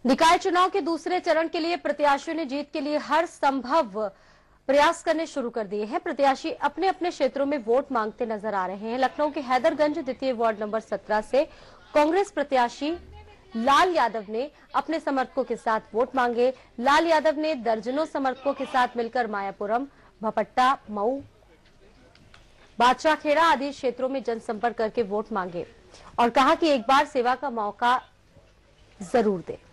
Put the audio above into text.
निकाय चुनाव के दूसरे चरण के लिए प्रत्याशियों ने जीत के लिए हर संभव प्रयास करने शुरू कर दिए हैं। प्रत्याशी अपने अपने क्षेत्रों में वोट मांगते नजर आ रहे हैं। लखनऊ के हैदरगंज द्वितीय वार्ड नंबर 17 से कांग्रेस प्रत्याशी लाल यादव ने अपने समर्थकों के साथ वोट मांगे। लाल यादव ने दर्जनों समर्थकों के साथ मिलकर मायापुरम, भपट्टा, मऊ, बादशाहखेड़ा आदि क्षेत्रों में जनसंपर्क करके वोट मांगे और कहा कि एक बार सेवा का मौका जरूर दें।